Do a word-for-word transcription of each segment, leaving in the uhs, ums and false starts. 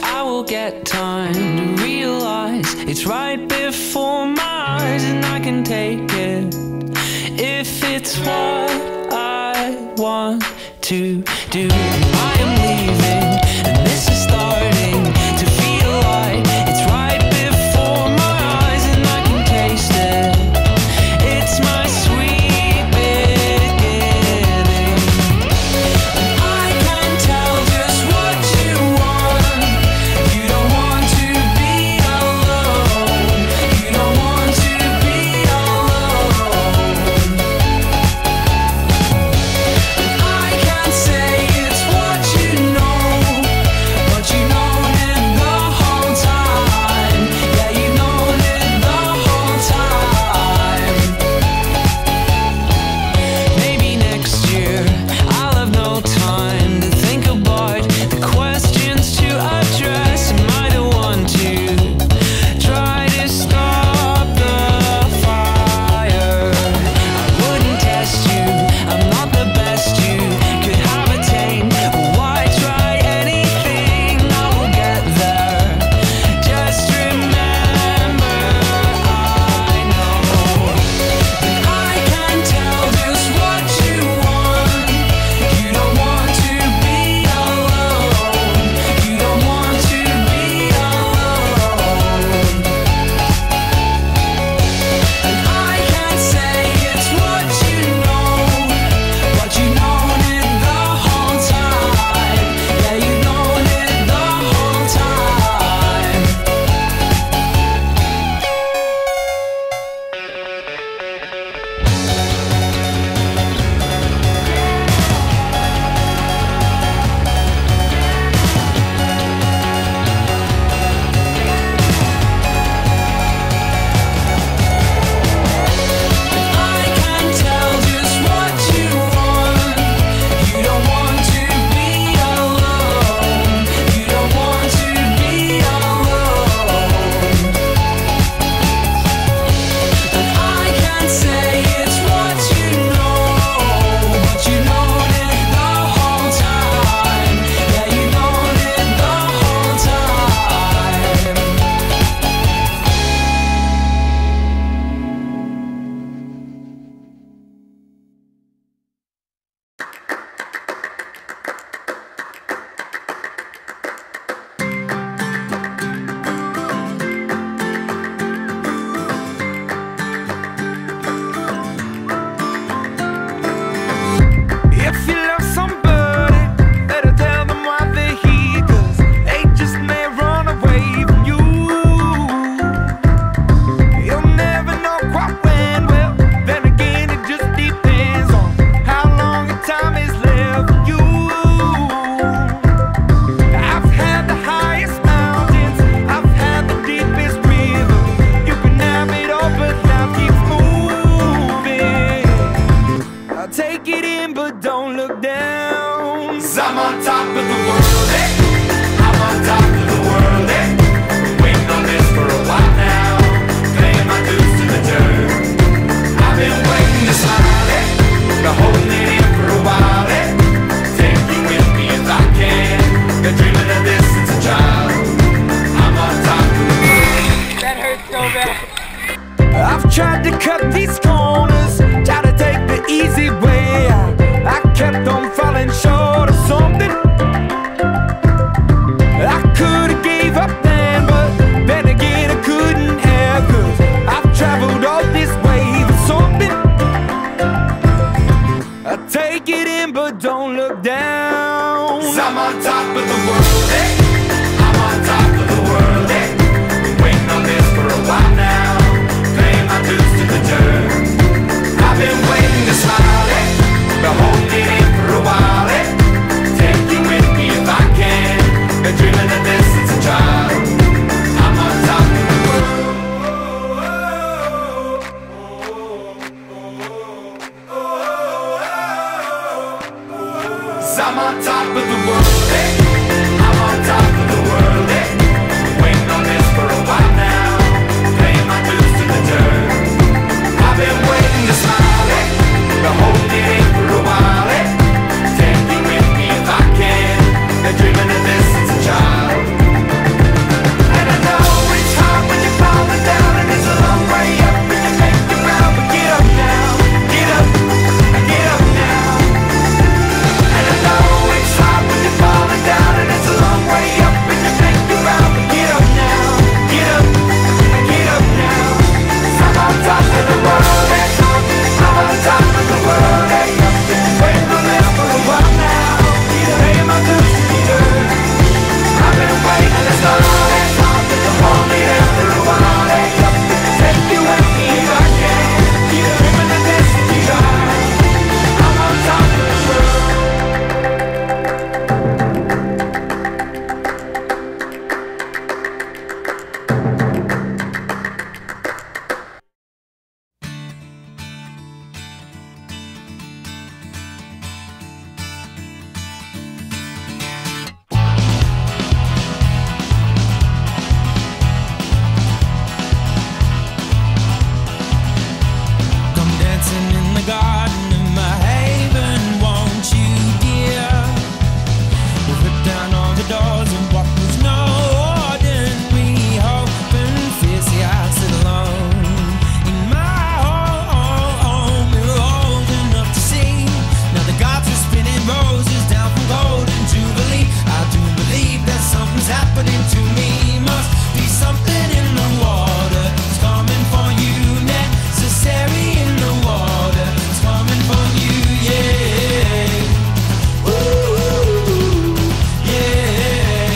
I will get time to realize it's right before my eyes, and I can take it if it's what I want to do. I am leaving, and this is starting to feel like it's right before my eyes, and I can taste it. It's my sweet beginning. I can tell just what you want. You don't want to be alone. You don't want to be alone. I can't say it's what you know. me. Must be something in the water. It's coming for you. Necessary in the water. It's coming for you. Yeah. Woo. Yeah.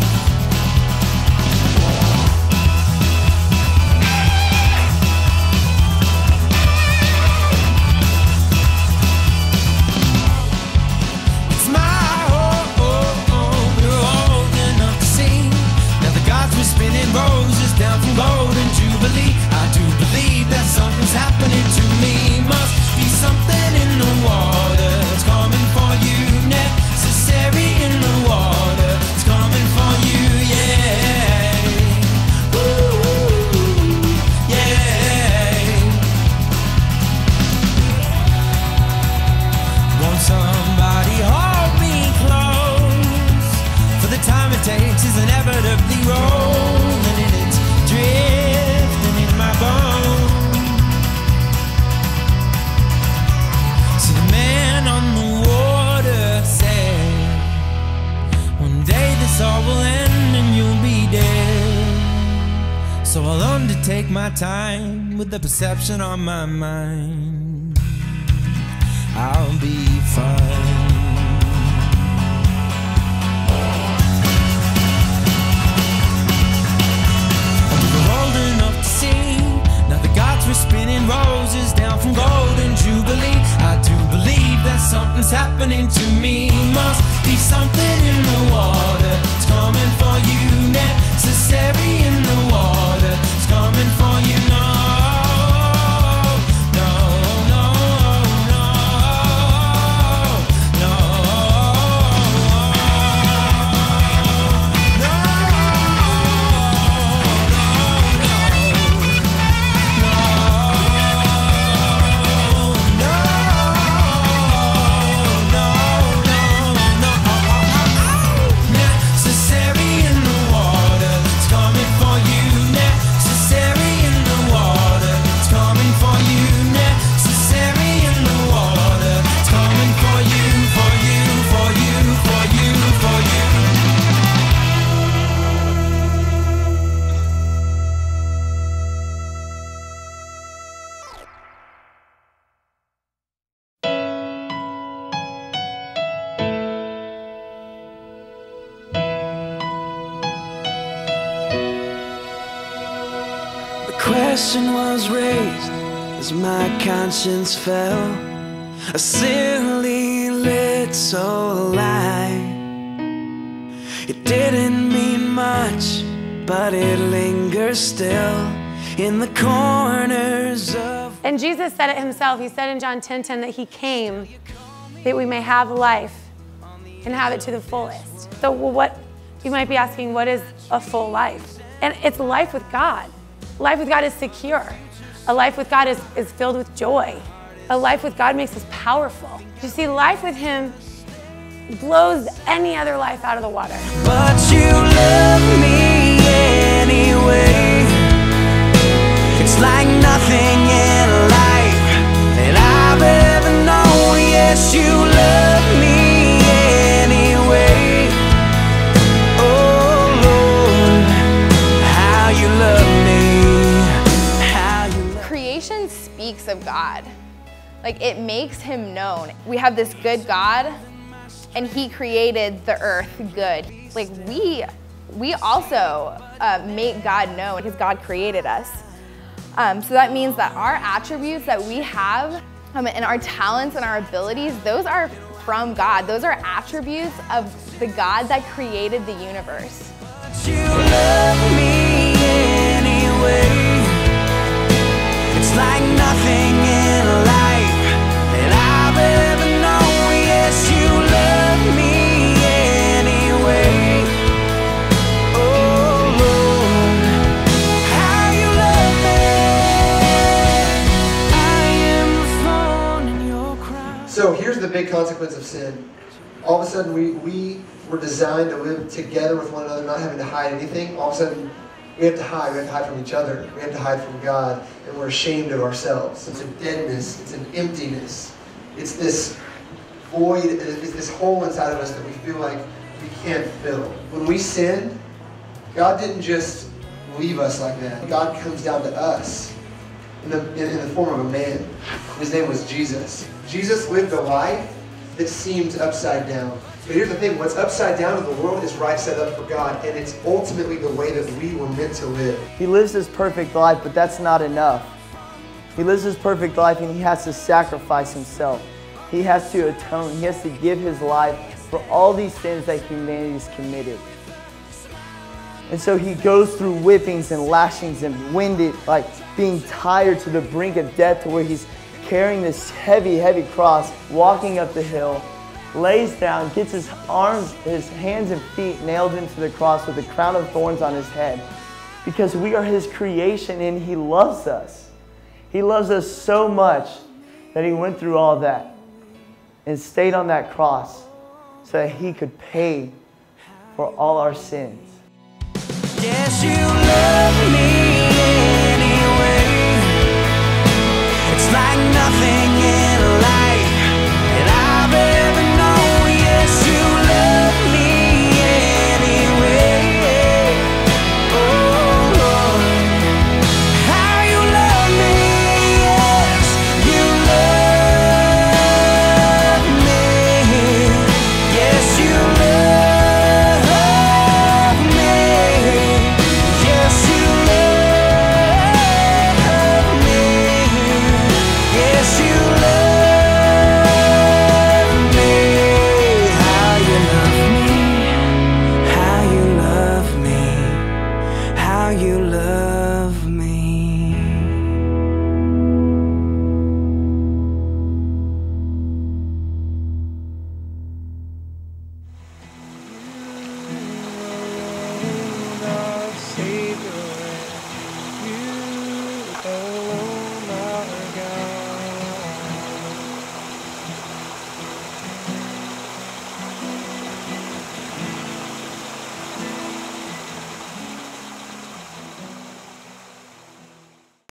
It's my home. You're old enough to see. Now the gods were spinning roses down from golden jubilee. I do believe that something's happening to me. Must be something in the water. It's coming for you. Necessary in the water. It's coming for you. Yeah. Woo. Yeah. Won't somebody hold me close? For the time it takes is inevitably rolling and it's drifting in my bones. So the man on the water said, one day this all will end and you'll be dead. So I'll undertake my time with the perception on my mind. I'll be fine. We're spinning roses down from golden jubilee. I do believe that something's happening to me. Must be something in the water. It's coming for you. Necessary in the water. It's coming for you. No, no, no, no, no, no, question was raised as my conscience fell, a silly little lie. It didn't mean much, but it lingers still in the corners of... And Jesus said it himself. He said in John ten ten that he came that we may have life and have it to the fullest. So well, what you might be asking, what is a full life? And it's life with God. Life with God is secure. A life with God is, is filled with joy. A life with God makes us powerful. You see, life with him blows any other life out of the water. But you love me anyway. It's like nothing in life that I've ever known. Yes, you love me anyway. Oh Lord, how you love me. Creation speaks of God. Like, it makes him known. We have this good God, and he created the earth good. Like, we we also uh, make God known because God created us. Um, so that means that our attributes that we have um, and our talents and our abilities, those are from God. Those are attributes of the God that created the universe. But you love me anyway. It's like nothing in life that I've ever known. Yes, you love me anyway. Oh Lord, how you love me. I am the thorn in your crown. So here's the big consequence of sin. All of a sudden we, we were designed to live together with one another, not having to hide anything. All of a sudden we have to hide. We have to hide from each other. We have to hide from God, and we're ashamed of ourselves. It's a deadness. It's an emptiness. It's this void. It's this hole inside of us that we feel like we can't fill. When we sin, God didn't just leave us like that. God comes down to us in the, in, in the form of a man. His name was Jesus. Jesus lived a life that seemed upside down. But here's the thing, what's upside down in the world is right set up for God, and it's ultimately the way that we were meant to live. He lives his perfect life, but that's not enough. He lives his perfect life and he has to sacrifice himself. He has to atone. He has to give his life for all these sins that humanity's committed. And so he goes through whippings and lashings and winded, like being tired to the brink of death, to where he's carrying this heavy, heavy cross, walking up the hill, lays down, gets his arms, his hands and feet nailed into the cross with a crown of thorns on his head. Because we are his creation and he loves us. He loves us so much that he went through all that and stayed on that cross so that he could pay for all our sins. Yes, you love me anyway. It's like nothing in life that I've ever known. Yes, you love me anyway. Oh, Lord, how you love me. Yes, you love me. Yes, you love me. Yes, you love me. Yes, you love me. How you love me. How you love me. How you